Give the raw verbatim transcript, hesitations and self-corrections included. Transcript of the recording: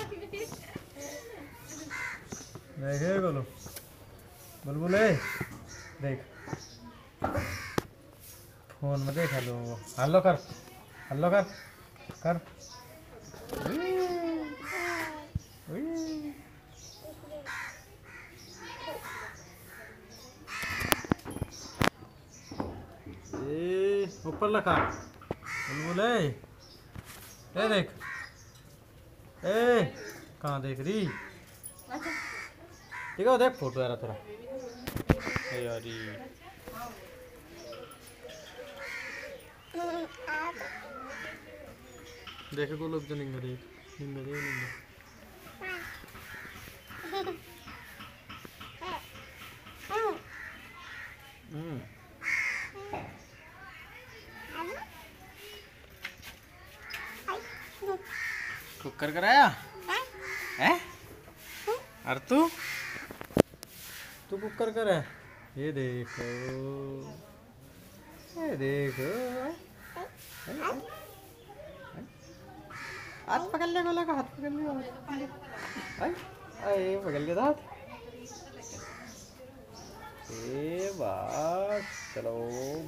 देखे बोलो बुलबुल है देख फोन में देख हेलो हेलो कर हेलो कर कर ऊपर लगा बुलबुल है ए देख ए कहाँ देख रही ठीक है देख फोटो यार तेरा यारी देखे को लोग जो निंगा देख निंगा देख निंगा हम्म कुकर कराया हैं और तू तू कुकर कर ये देखो ये देखो हाथ पकड़ ले गोला का हाथ पकड़ ले अरे पकड़ ले हाथ ए बात चलो।